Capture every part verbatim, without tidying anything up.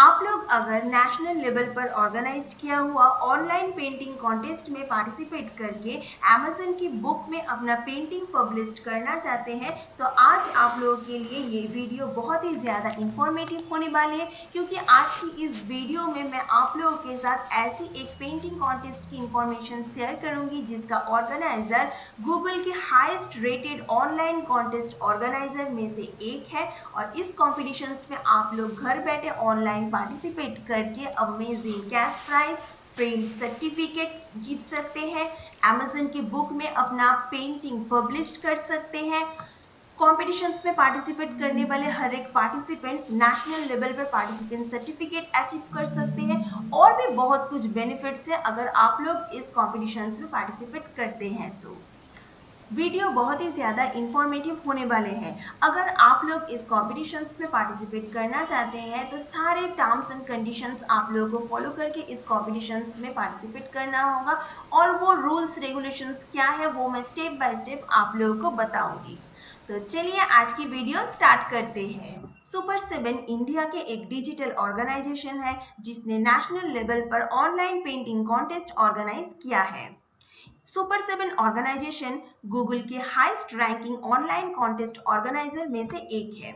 आप लोग अगर नेशनल लेवल पर ऑर्गेनाइज किया हुआ ऑनलाइन पेंटिंग कॉन्टेस्ट में पार्टिसिपेट करके अमेज़न की बुक में अपना पेंटिंग पब्लिश करना चाहते हैं तो आज आप लोगों के लिए ये वीडियो बहुत ही ज़्यादा इंफॉर्मेटिव होने वाली है, क्योंकि आज की इस वीडियो में मैं आप लोगों के साथ ऐसी एक पेंटिंग कॉन्टेस्ट की इंफॉर्मेशन शेयर करूंगी जिसका ऑर्गेनाइजर गूगल के highest rated online contest organiser में से एक है। और इस कॉम्पिटिशन में आप लोग घर बैठे ऑनलाइन पार्टिसिपेट करके amazing cash prize, frame certificate जीत सकते हैं, अमेज़न की बुक में अपना पेंटिंग पब्लिश कर सकते हैं। कॉम्पिटिशन्स में पार्टिसिपेट करने वाले हर एक पार्टिसिपेंट नेशनल लेवल पर पार्टिसिपेंट सर्टिफिकेट अचीव कर सकते हैं और भी बहुत कुछ बेनिफिट्स है अगर आप लोग इस कॉम्पिटिशन्स में पार्टिसिपेट करते हैं। तो वीडियो बहुत ही ज़्यादा इंफॉर्मेटिव होने वाले हैं। अगर आप लोग इस कॉम्पिटिशन्स में पार्टिसिपेट करना चाहते हैं तो सारे टर्म्स एंड कंडीशंस आप लोगों को फॉलो करके इस कॉम्पिटिशन्स में पार्टिसिपेट करना होगा, और वो रूल्स रेगुलेशंस क्या है वो मैं स्टेप बाय स्टेप आप लोगों को बताऊंगी। तो चलिए आज की वीडियो स्टार्ट करते हैं। सुपर सेवन इंडिया के एक डिजिटल ऑर्गेनाइजेशन है जिसने नेशनल लेवल पर ऑनलाइन पेंटिंग कॉन्टेस्ट ऑर्गेनाइज किया है। सुपर सेवन ऑर्गेनाइजेशन गूगल के highest ranking online contest organiser में से एक है।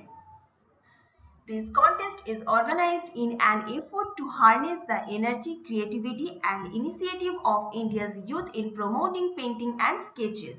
This contest is organized in an effort to harness the energy, creativity and initiative of India's youth in promoting painting and sketches.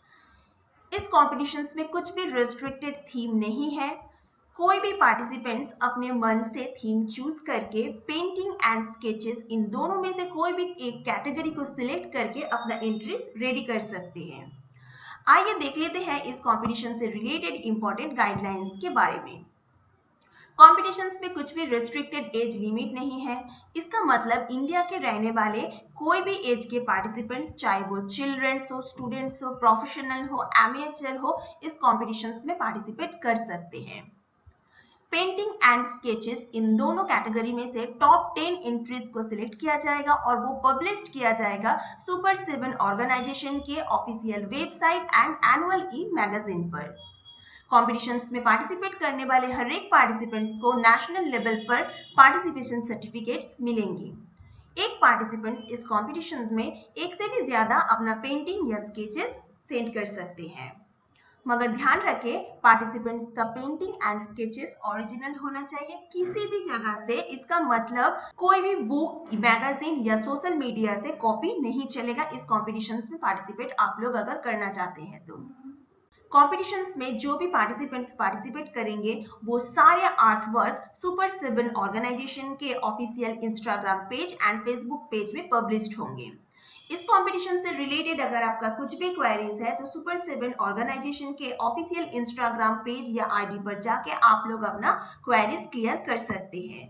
इस competitions में कुछ भी restricted theme नहीं है। कोई भी पार्टिसिपेंट्स अपने मन से थीम चूज करके पेंटिंग एंड स्केचेस इन दोनों में से कोई भी एक कैटेगरी को सिलेक्ट करके अपना एंट्रीज रेडी कर सकते हैं। आइए देख लेते हैं इस कंपटीशन से रिलेटेड इंपॉर्टेंट गाइडलाइंस के बारे में। कॉम्पिटिशन्स में कुछ भी रेस्ट्रिक्टेड एज लिमिट नहीं है। इसका मतलब इंडिया के रहने वाले कोई भी एज के पार्टिसिपेंट्स, चाहे वो चिल्ड्रंस हो, स्टूडेंट्स हो, प्रोफेशनल हो, एमेचर हो, इस कॉम्पिटिशन्स में पार्टिसिपेट कर सकते हैं। पेंटिंग एंड स्केचेस इन दोनों कैटेगरी में से टॉप टेन एंट्रीज को सिलेक्ट किया जाएगा और वो पब्लिश किया जाएगा सुपर सेवन ऑर्गेनाइजेशन के official website and annual e magazine पर। कॉम्पिटिशन्स में पार्टिसिपेट करने वाले हर एक पार्टिसिपेंट्स को नेशनल लेवल पर पार्टिसिपेशन सर्टिफिकेट्स मिलेंगे। एक पार्टिसिपेंट्स इस कॉम्पिटिशन में एक से भी ज्यादा अपना पेंटिंग या स्केचेस सेंड कर सकते हैं, मगर ध्यान रखें पार्टिसिपेंट्स का पेंटिंग एंड स्केचेस ओरिजिनल होना चाहिए किसी भी जगह से। इसका मतलब कोई भी बुक, मैगजीन या सोशल मीडिया से कॉपी नहीं चलेगा इस कॉम्पिटिशन्स में पार्टिसिपेट आप लोग अगर करना चाहते हैं तो। कॉम्पिटिशन्स में जो भी पार्टिसिपेंट्स पार्टिसिपेट करेंगे वो सारे art work super seven organisation के official Instagram page and Facebook page में पब्लिश्ड होंगे। इस कंपटीशन से रिलेटेड अगर आपका कुछ भी क्वेरीज है तो सुपर सेवन ऑर्गेनाइजेशन के ऑफिशियल इंस्टाग्राम पेज या आईडी पर जाके आप लोग अपना क्वेरीज क्लियर कर सकते हैं।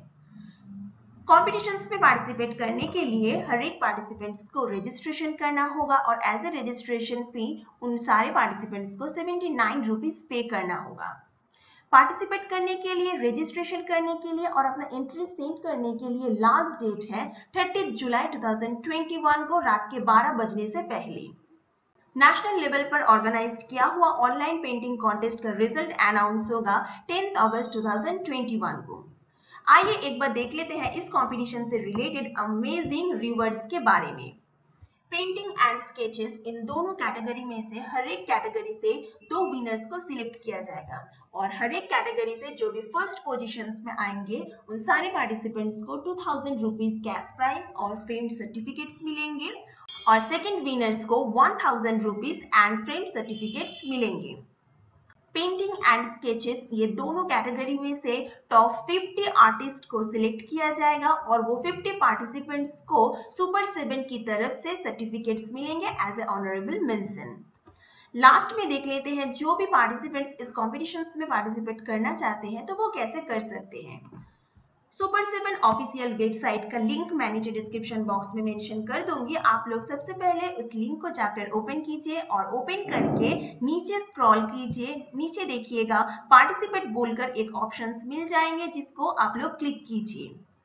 कॉम्पिटिशन्स में पार्टिसिपेट करने के लिए हर एक पार्टिसिपेंट्स को रजिस्ट्रेशन करना होगा और एज ए रजिस्ट्रेशन फी उन सारे पार्टिसिपेंट्स को सेवेंटी नाइन रुपीज पे करना होगा। पार्टिसिपेट करने के लिए, रजिस्ट्रेशन करने के लिए और अपना एंट्री सेंड करने के लिए लास्ट डेट है तीस जुलाई दो हज़ार इक्कीस को रात के बारह बजने से पहले। नेशनल लेवल पर ऑर्गेनाइज किया हुआ ऑनलाइन पेंटिंग कॉन्टेस्ट का रिजल्ट अनाउंस होगा दस अगस्त दो हज़ार इक्कीस को। आइए एक बार देख लेते हैं इस कॉम्पिटिशन से रिलेटेड अमेजिंग रिवॉर्ड्स के बारे में। पेंटिंग एंड स्केचेस इन दोनों कैटेगरी में से हर एक कैटेगरी से दो विनर्स को सिलेक्ट किया जाएगा और हर एक कैटेगरी से जो भी फर्स्ट पोजीशंस में आएंगे उन सारे पार्टिसिपेंट्स को two thousand rupees cash prize और फ्रेम्ड सर्टिफिकेट्स मिलेंगे और सेकंड विनर्स को one thousand rupees and framed certificates मिलेंगे। पेंटिंग एंड स्केचेस ये दोनों कैटेगरी में से टॉप फिफ्टी आर्टिस्ट को सिलेक्ट किया जाएगा और वो फिफ्टी पार्टिसिपेंट्स को सुपर सेवन की तरफ से सर्टिफिकेट्स मिलेंगे as a honourable mention. Last में देख लेते हैं जो भी पार्टिसिपेंट्स इस कॉम्पिटिशन्स में पार्टिसिपेट करना चाहते हैं तो वो कैसे कर सकते हैं। सुपर सेवन ऑफिशियल वेबसाइट का लिंक मैं नीचे डिस्क्रिप्शन बॉक्स में मेंशन कर दूंगी। आप लोग सबसे पहले उस लिंक को जाकर ओपन कीजिए और ओपन करके नीचे स्क्रॉल कीजिए। नीचे देखिएगा पार्टिसिपेट बोलकर एक ऑप्शंस मिल जाएंगे जिसको आप लोग क्लिक कीजिए।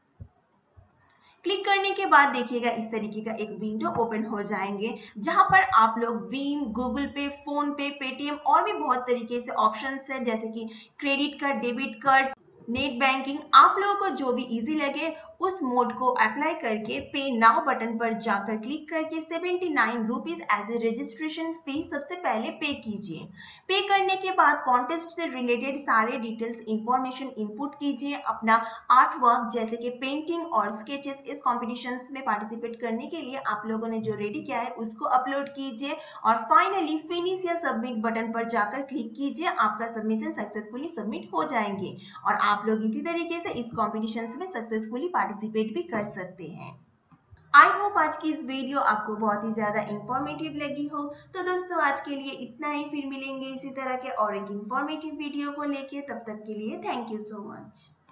क्लिक करने के बाद देखिएगा इस तरीके का एक विंडो ओपन हो जाएंगे जहां पर आप लोग भीम, Google Pay, PhonePe, Paytm और भी बहुत तरीके से ऑप्शंस है जैसे कि credit card, debit card, net banking आप लोगों को जो भी इजी लगे उस मोड को अप्लाई करके पे नाउ बटन पर जाकर क्लिक करके seventy nine rupees as a registration fee सबसे पहले पे कीजिए। पे करने के बाद कॉन्टेस्ट से रिलेटेड सारे डिटेल्स इंफॉर्मेशन इनपुट कीजिए। अपना आर्ट वर्क जैसे कि पेंटिंग और स्केचेस इस कॉम्पिटिशन में पार्टिसिपेट करने के लिए आप लोगों ने जो रेडी किया है उसको अपलोड कीजिए और फाइनली फिनिश या सबमिट बटन पर जाकर क्लिक कीजिए। आपका सबमिशन सक्सेसफुली सबमिट हो जाएंगे और आप लोग इसी तरीके से इस कॉम्पिटिशन में सक्सेसफुली पार्टिसिपेट भी कर सकते हैं। आई होप आज की इस वीडियो आपको बहुत ही ज्यादा इंफॉर्मेटिव लगी हो। तो दोस्तों आज के लिए इतना ही, फिर मिलेंगे इसी तरह के और एक इंफॉर्मेटिव वीडियो को लेके। तब तक के लिए थैंक यू सो मच।